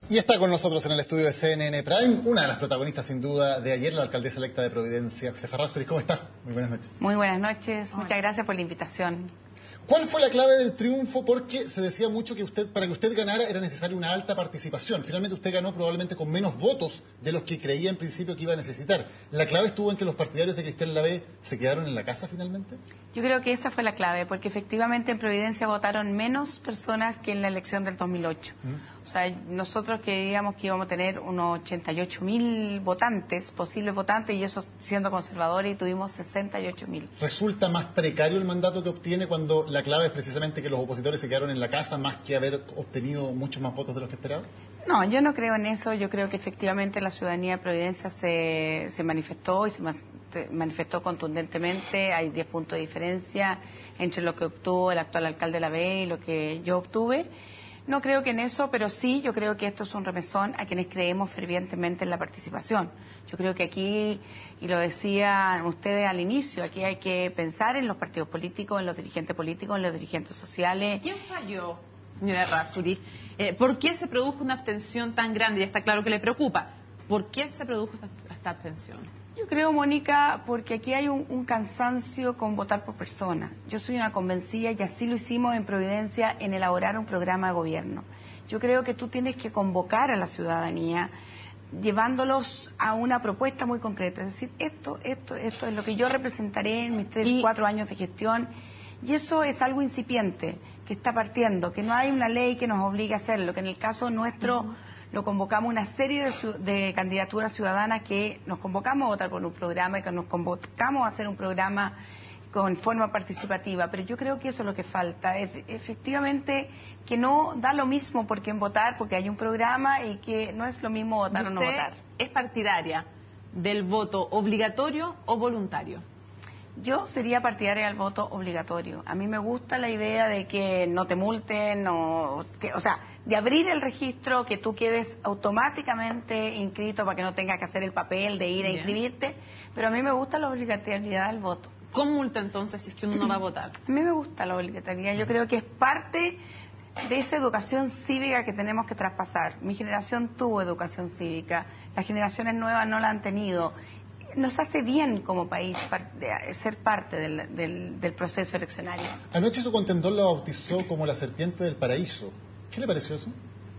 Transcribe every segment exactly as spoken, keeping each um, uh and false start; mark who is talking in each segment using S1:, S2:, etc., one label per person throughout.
S1: Y está con nosotros en el estudio de C N N Prime, una de las protagonistas sin duda de ayer, la alcaldesa electa de Providencia, Josefa Errázuriz. ¿Cómo está? Muy buenas noches.
S2: Muy buenas noches, Hola. Muchas gracias por la invitación.
S1: ¿Cuál fue la clave del triunfo? Porque se decía mucho que usted, para que usted ganara era necesaria una alta participación. Finalmente usted ganó probablemente con menos votos de los que creía en principio que iba a necesitar. ¿La clave estuvo en que los partidarios de Cristian Lavé se quedaron en la casa finalmente?
S2: Yo creo que esa fue la clave, porque efectivamente en Providencia votaron menos personas que en la elección del dos mil ocho. ¿Mm? O sea, nosotros creíamos que íbamos a tener unos ochenta y ocho mil votantes, posibles votantes, y eso siendo conservadores, y tuvimos sesenta y ocho mil.
S1: ¿Resulta más precario el mandato que obtiene cuando la clave es precisamente que los opositores se quedaron en la casa más que haber obtenido muchos más votos de los que esperaba?
S2: No, yo no creo en eso. Yo creo que efectivamente la ciudadanía de Providencia se, se manifestó y se manifestó contundentemente. Hay diez puntos de diferencia entre lo que obtuvo el actual alcalde Lavé y lo que yo obtuve. No creo que en eso, pero sí yo creo que esto es un remesón a quienes creemos fervientemente en la participación. Yo creo que aquí, y lo decían ustedes al inicio, aquí hay que pensar en los partidos políticos, en los dirigentes políticos, en los dirigentes sociales.
S3: ¿Quién falló, señora Errázuriz? Eh, ¿Por qué se produjo una abstención tan grande? Ya está claro que le preocupa. ¿Por qué se produjo esta, esta abstención?
S2: Yo creo, Mónica, porque aquí hay un, un cansancio con votar por persona. Yo soy una convencida, y así lo hicimos en Providencia, en elaborar un programa de gobierno. Yo creo que tú tienes que convocar a la ciudadanía, llevándolos a una propuesta muy concreta. Es decir, esto, esto, esto es lo que yo representaré en mis tres, y... cuatro años de gestión. Y eso es algo incipiente, que está partiendo, que no hay una ley que nos obligue a hacerlo, que en el caso nuestro... Uh-huh. Lo convocamos una serie de, de candidaturas ciudadanas que nos convocamos a votar por un programa y que nos convocamos a hacer un programa con forma participativa. Pero yo creo que eso es lo que falta. E efectivamente, que no da lo mismo por quién votar, porque hay un programa y que no es lo mismo votar o no votar.
S3: ¿Usted es partidaria del voto obligatorio o voluntario?
S2: Yo sería partidaria del voto obligatorio. A mí me gusta la idea de que no te multen, o, que, o sea, de abrir el registro, que tú quedes automáticamente inscrito para que no tengas que hacer el papel de ir a inscribirte, pero a mí me gusta la obligatoriedad del voto.
S3: ¿Con multa entonces si es que uno no va a votar?
S2: A mí me gusta la obligatoriedad, yo creo que es parte de esa educación cívica que tenemos que traspasar. Mi generación tuvo educación cívica, las generaciones nuevas no la han tenido. Nos hace bien como país ser parte del, del, del proceso eleccionario.
S1: Anoche su contendor la bautizó como la serpiente del paraíso. ¿Qué le pareció eso?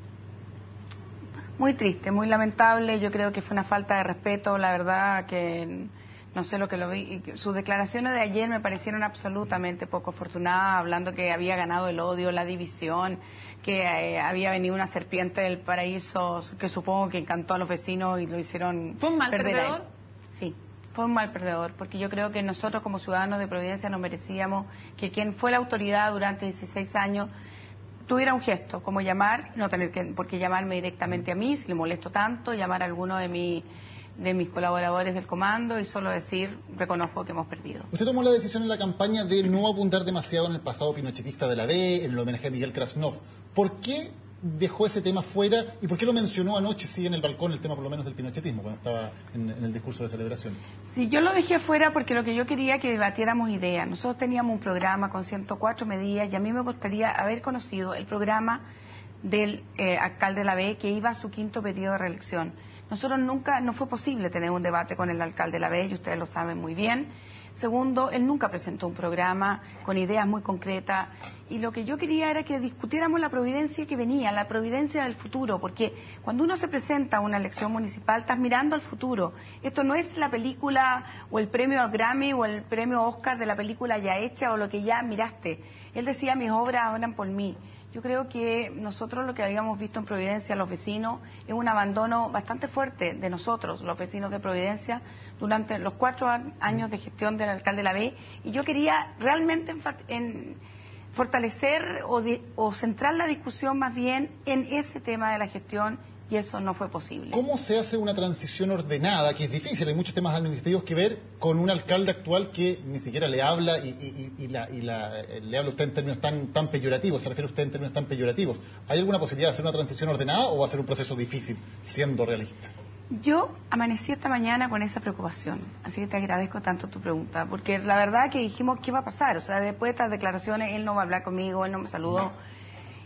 S2: Muy triste, muy lamentable. Yo creo que fue una falta de respeto. La verdad que no sé lo que lo vi. Sus declaraciones de ayer me parecieron absolutamente poco afortunadas, hablando que había ganado el odio, la división, que eh, había venido una serpiente del paraíso, que supongo que encantó a los vecinos y lo hicieron
S3: ¿Fue un mal
S2: perder
S3: perdedor?
S2: Ahí. Sí, fue un mal perdedor, porque yo creo que nosotros como ciudadanos de Providencia nos merecíamos que quien fue la autoridad durante dieciséis años tuviera un gesto, como llamar, no tener que, por qué llamarme directamente a mí, si le molesto tanto, llamar a alguno de, mi, de mis colaboradores del comando y solo decir, reconozco que hemos perdido.
S1: Usted tomó la decisión en la campaña de no abundar demasiado en el pasado pinochetista de la B, en el homenaje a Miguel Krasnov. ¿Por qué dejó ese tema fuera y por qué lo mencionó anoche, sí, en el balcón, el tema por lo menos del pinochetismo, cuando estaba en, en el discurso de celebración?
S2: Sí, yo lo dejé fuera porque lo que yo quería es que debatiéramos ideas. Nosotros teníamos un programa con ciento cuatro medidas y a mí me gustaría haber conocido el programa del eh, alcalde Lavé, que iba a su quinto periodo de reelección. Nosotros nunca, no fue posible tener un debate con el alcalde Lavé, y ustedes lo saben muy bien. Segundo, él nunca presentó un programa con ideas muy concretas y lo que yo quería era que discutiéramos la Providencia que venía, la Providencia del futuro, porque cuando uno se presenta a una elección municipal estás mirando al futuro. Esto no es la película o el premio Grammy o el premio Oscar de la película ya hecha o lo que ya miraste. Él decía, mis obras hablan por mí. Yo creo que nosotros lo que habíamos visto en Providencia, los vecinos, es un abandono bastante fuerte de nosotros, los vecinos de Providencia, durante los cuatro años de gestión del alcalde Lavé, y yo quería realmente en fortalecer o, de, o centrar la discusión más bien en ese tema de la gestión, y eso no fue posible.
S1: ¿Cómo se hace una transición ordenada, que es difícil, hay muchos temas administrativos que ver, con un alcalde actual que ni siquiera le habla y, y, y, la, y la, le habla usted en términos tan, tan peyorativos, se refiere usted en términos tan peyorativos? ¿Hay alguna posibilidad de hacer una transición ordenada o va a ser un proceso difícil, siendo realista?
S2: Yo amanecí esta mañana con esa preocupación, así que te agradezco tanto tu pregunta, porque la verdad que dijimos, ¿qué va a pasar? O sea, después de estas declaraciones, él no va a hablar conmigo, él no me saludó.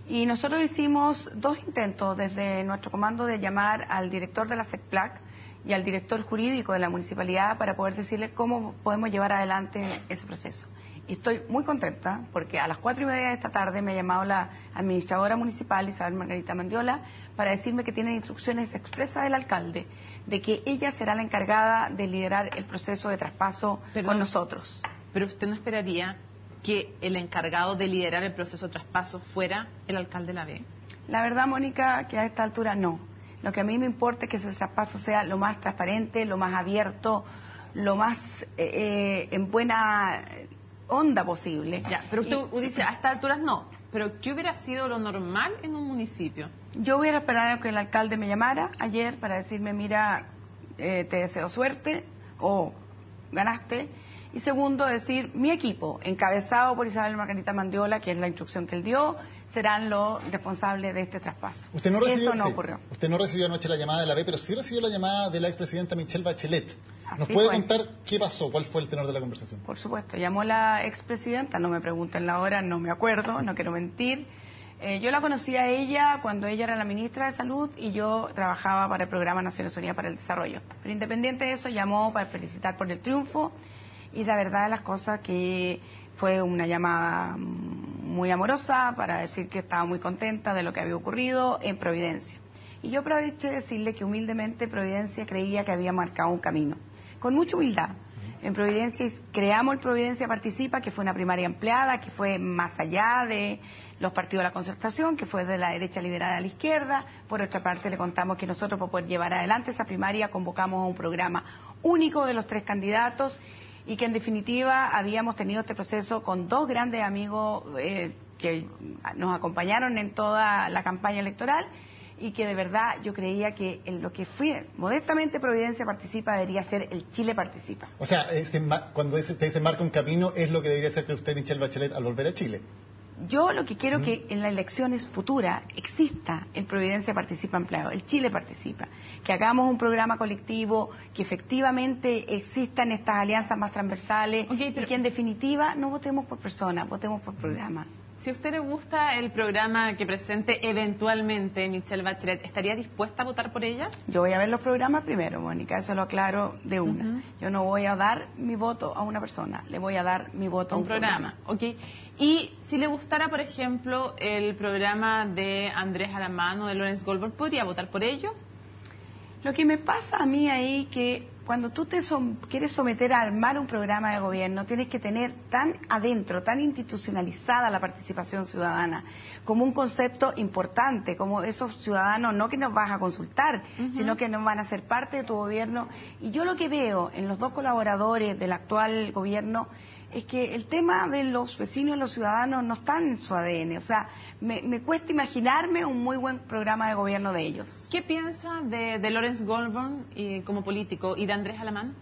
S2: Y nosotros hicimos dos intentos desde nuestro comando de llamar al director de la SECPLAC y al director jurídico de la municipalidad para poder decirle cómo podemos llevar adelante ese proceso. Y estoy muy contenta porque a las cuatro y media de esta tarde me ha llamado la administradora municipal, Isabel Margarita Mendiola, para decirme que tiene instrucciones expresas del alcalde de que ella será la encargada de liderar el proceso de traspaso
S3: Perdón,
S2: con nosotros.
S3: Pero usted no esperaría que el encargado de liderar el proceso de traspaso fuera el alcalde de la B.
S2: La verdad, Mónica, que a esta altura no. Lo que a mí me importa es que ese traspaso sea lo más transparente, lo más abierto, lo más eh, en buena onda posible.
S3: Ya, pero usted
S2: Y,
S3: dice, a estas alturas no. Pero ¿qué hubiera sido lo normal en un municipio?
S2: Yo voy a esperar a que el alcalde me llamara ayer para decirme, mira, eh, te deseo suerte o ganaste. Y segundo, decir, mi equipo, encabezado por Isabel Margarita Mendiola, que es la instrucción que él dio, serán los responsables de este traspaso.
S1: Usted no recibió,
S2: Eso no
S1: sí,
S2: ocurrió.
S1: Usted no recibió anoche la llamada de la B, pero sí recibió la llamada de la expresidenta Michelle Bachelet. ¿Nos
S2: Así
S1: puede
S2: fue.
S1: contar qué pasó? ¿Cuál fue el tenor de la conversación?
S2: Por supuesto, llamó la expresidenta, no me pregunten la hora, no me acuerdo, no quiero mentir. Eh, yo la conocí a ella cuando ella era la ministra de Salud y yo trabajaba para el Programa Naciones Unidas para el Desarrollo. Pero independiente de eso, llamó para felicitar por el triunfo y la verdad de las cosas que fue una llamada muy amorosa para decir que estaba muy contenta de lo que había ocurrido en Providencia. Y yo aproveché de decirle que humildemente Providencia creía que había marcado un camino, con mucha humildad. En Providencia creamos el Providencia Participa, que fue una primaria ampliada, que fue más allá de los partidos de la concertación, que fue de la derecha liberal a la izquierda. Por otra parte, le contamos que nosotros, para poder llevar adelante esa primaria, convocamos a un programa único de los tres candidatos y que en definitiva habíamos tenido este proceso con dos grandes amigos eh, que nos acompañaron en toda la campaña electoral y que de verdad yo creía que en lo que fue modestamente Providencia Participa debería ser el Chile Participa.
S1: O sea, este, cuando usted dice marca un camino, es lo que debería ser que usted, Michelle Bachelet, al volver a Chile.
S2: Yo lo que quiero es que en las elecciones futuras exista el Providencia Participa Empleado, el Chile Participa, que hagamos un programa colectivo, que efectivamente existan estas alianzas más transversales
S3: Okay, pero...
S2: y que en definitiva no votemos por personas, votemos por programa.
S3: Si a usted le gusta el programa que presente eventualmente Michelle Bachelet, ¿estaría dispuesta a votar por ella?
S2: Yo voy a ver los programas primero, Mónica, eso lo aclaro de una. Uh-huh. Yo no voy a dar mi voto a una persona, le voy a dar mi voto a un, un programa.
S3: programa. Ok. Y si le gustara, por ejemplo, el programa de Andrés Alamán o de Lawrence Goldberg, ¿podría votar por ello?
S2: Lo que me pasa a mí ahí que cuando tú te som quieres someter a armar un programa de gobierno, tienes que tener tan adentro, tan institucionalizada la participación ciudadana, como un concepto importante, como esos ciudadanos no que nos vas a consultar, uh-huh. sino que nos van a ser parte de tu gobierno. Y yo lo que veo en los dos colaboradores del actual gobierno es que el tema de los vecinos y los ciudadanos no está en su A D N, o sea, me, me cuesta imaginarme un muy buen programa de gobierno de ellos.
S3: ¿Qué piensa de, de Lawrence Goldberg y, como político y de Andrés Alamán?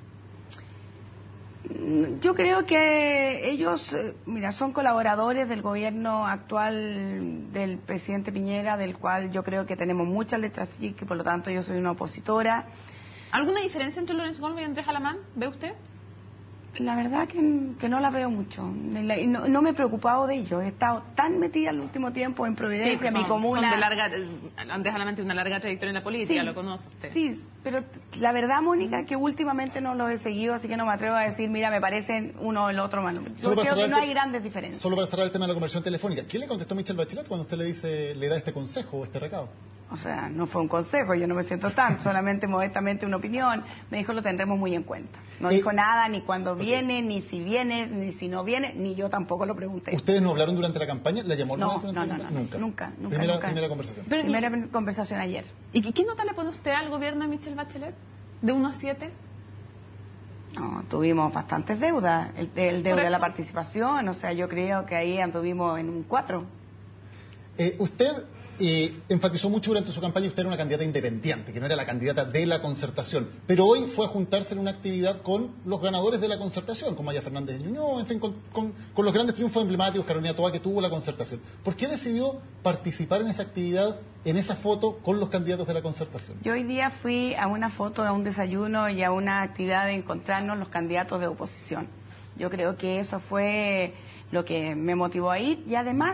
S2: Yo creo que ellos, mira, son colaboradores del gobierno actual del presidente Piñera, del cual yo creo que tenemos muchas letras chic, y por lo tanto yo soy una opositora.
S3: ¿Alguna diferencia entre Lawrence Goldberg y Andrés Alamán? ¿Ve usted?
S2: La verdad que, que no la veo mucho. No, no me he preocupado de ello. He estado tan metida el último tiempo en Providencia,
S3: sí, son,
S2: mi comuna.
S3: Son de larga, Andrés Alamán tiene una larga trayectoria en la política,
S2: sí,
S3: lo conoce usted.
S2: Sí, pero la verdad, Mónica, que últimamente no los he seguido, así que no me atrevo a decir, mira, me parecen uno o el otro malo. Yo creo que no hay grandes diferencias.
S1: Solo para cerrar el tema de la conversión telefónica, ¿qué le contestó Michelle Bachelet cuando usted le dice, le da este consejo o este recado?
S2: O sea, no fue un consejo, yo no me siento tanto, solamente modestamente una opinión. Me dijo, lo tendremos muy en cuenta. No eh, dijo nada, ni cuando okay. viene, ni si viene, ni si no viene, ni yo tampoco lo pregunté.
S1: ¿Ustedes no hablaron durante la campaña? ¿La llamó
S2: no,
S1: durante
S2: no,
S1: la
S2: no,
S1: campaña?
S2: No,
S1: nunca.
S2: Nunca, nunca.
S1: Primera,
S2: nunca.
S1: primera conversación.
S2: Pero, primera y, conversación ayer.
S3: ¿Y qué nota le pone usted al gobierno de Michelle Bachelet? ¿De uno a siete?
S2: No, tuvimos bastantes deudas. El, el deuda de la participación, o sea, yo creo que ahí anduvimos en un cuatro.
S1: Eh, usted... Eh, enfatizó mucho durante su campaña usted era una candidata independiente, que no era la candidata de la concertación, pero hoy fue a juntarse en una actividad con los ganadores de la concertación, con Maya Fernández de Ñuñoa, en fin, con, con, con los grandes triunfos emblemáticos, Carolina Toa, que tuvo la concertación. ¿Por qué decidió participar en esa actividad, en esa foto con los candidatos de la concertación?
S2: Yo hoy día fui a una foto, a un desayuno y a una actividad de encontrarnos los candidatos de oposición. Yo creo que eso fue lo que me motivó a ir y además...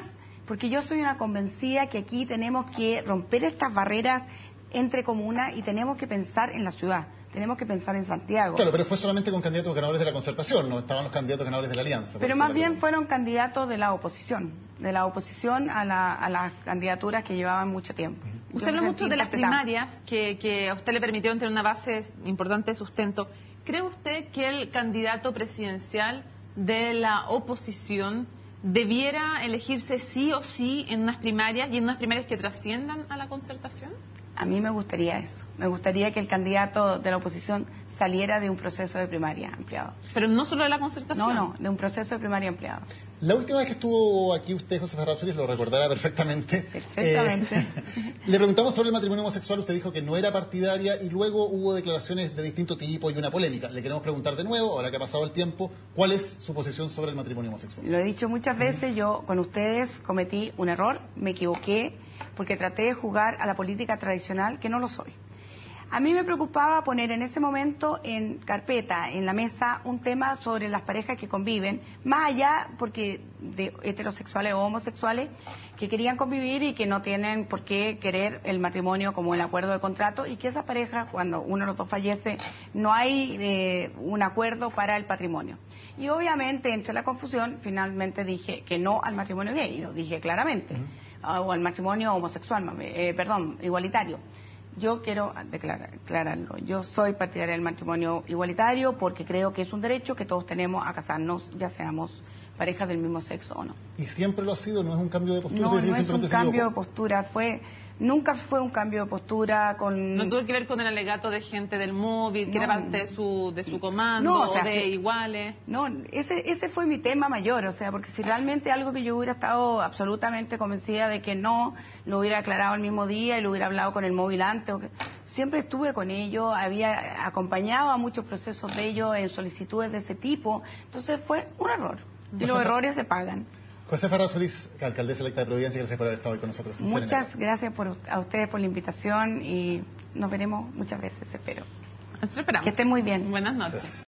S2: porque yo soy una convencida que aquí tenemos que romper estas barreras entre comunas y tenemos que pensar en la ciudad. Tenemos que pensar en Santiago.
S1: Claro, pero fue solamente con candidatos ganadores de la concertación, no estaban los candidatos ganadores de la alianza.
S2: Pero más bien fueron candidatos de la oposición, de la oposición a, la, a las candidaturas que llevaban mucho tiempo.
S3: Uh-huh. Usted habla mucho de las primarias, que, que a usted le permitieron tener una base importante de sustento. ¿Cree usted que el candidato presidencial de la oposición debiera elegirse sí o sí en unas primarias y en unas primarias que trasciendan a la concertación?
S2: A mí me gustaría eso. Me gustaría que el candidato de la oposición saliera de un proceso de primaria ampliado.
S3: Pero no solo de la concertación.
S2: No, no, de un proceso de primaria ampliado.
S1: La última vez que estuvo aquí usted, Josefa Errázuriz, lo recordará perfectamente.
S2: Perfectamente.
S1: Eh, le preguntamos sobre el matrimonio homosexual, usted dijo que no era partidaria y luego hubo declaraciones de distinto tipo y una polémica. Le queremos preguntar de nuevo, ahora que ha pasado el tiempo, ¿cuál es su posición sobre el matrimonio homosexual?
S2: Lo he dicho muchas veces, yo con ustedes cometí un error, me equivoqué, porque traté de jugar a la política tradicional, que no lo soy. A mí me preocupaba poner en ese momento en carpeta, en la mesa, un tema sobre las parejas que conviven, más allá porque de heterosexuales o homosexuales que querían convivir y que no tienen por qué querer el matrimonio como el acuerdo de contrato, y que esa pareja, cuando uno de los dos fallece, no hay eh, un acuerdo para el patrimonio. Y obviamente, entre la confusión, finalmente dije que no al matrimonio gay, y lo dije claramente, uh-huh. o al matrimonio homosexual, eh, perdón, igualitario. Yo quiero declarar, declararlo. Yo soy partidaria del matrimonio igualitario porque creo que es un derecho que todos tenemos a casarnos, ya seamos parejas del mismo sexo o no.
S1: ¿Y siempre lo ha sido? ¿No es un cambio de postura?
S2: No, no es un cambio de postura. Fue, nunca fue un cambio de postura con...
S3: No tuvo que ver con el alegato de gente del móvil, que no, era parte de su, de su comando,
S2: no, o, sea,
S3: o de
S2: sí,
S3: iguales.
S2: No, ese, ese fue mi tema mayor, o sea, porque si realmente algo que yo hubiera estado absolutamente convencida de que no, lo hubiera aclarado el mismo día y lo hubiera hablado con el móvil antes, o que, siempre estuve con ellos, había acompañado a muchos procesos de ellos en solicitudes de ese tipo, entonces fue un error, y los errores se pagan.
S1: Josefa Errázuriz, alcaldesa electa de Providencia, gracias por haber estado hoy con nosotros.
S2: Muchas gracias por, a ustedes por la invitación y nos veremos muchas veces, espero.
S3: Esperamos.
S2: Que estén muy bien.
S3: Buenas noches.